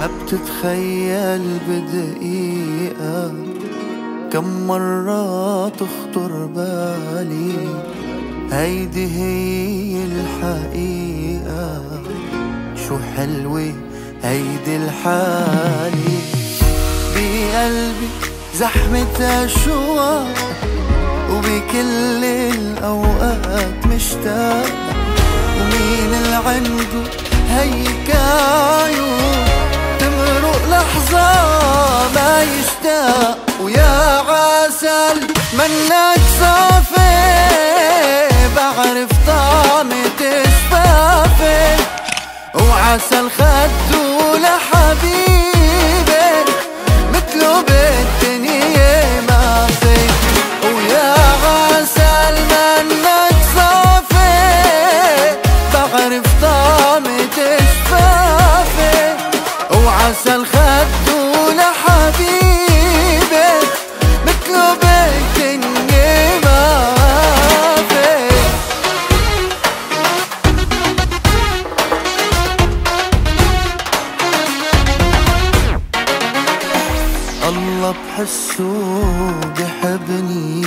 ما بتتخيل بدقيقة كم مرة تخطر بالي هيدي هي الحقيقة. شو حلوة هيدي الحالي بقلبي زحمة أشواق وبكل الأوقات مشتاق. ومين اللي عنده هيك عيون تمرق لحظة ما يشتاق. ويا عسل منك صافي بعرف طعمة شفافي وعسل خدو لحبيبي متلو بالدنيا ما في. ويا عسل منك صافي بعرف طعمة شفافي وعسل خدو لحبيبي متلو بالدنيا ما في. الله بحسه بحبني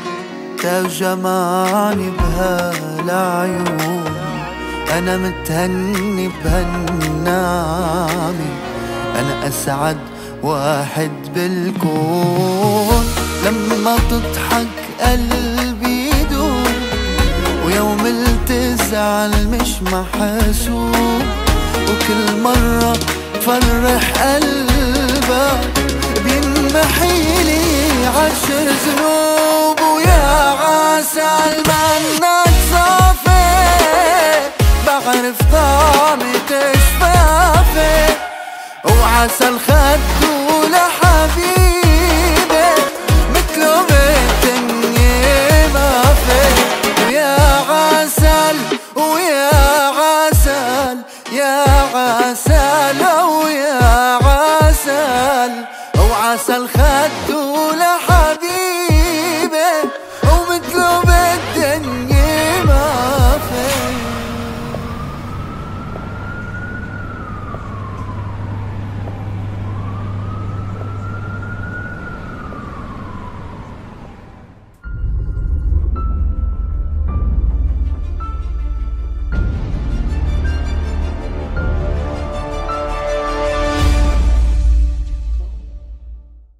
تجمعني بهالعيون. أنا متهني بهالنعمة أنا أسعد واحد بالكون. لما تضحك قلبي يدوم ويوم تزعل مش محسوب. وكل مرة فرح قلبك بينمحيلي 10 ذنوب. ويا عسل منك صافي بعرف طعمة شفافي وعسل خدو لحبيبي متلو بالدنيا ما في. ويا عسل ويا عسل يا عسل ويا عسل وعسل خدو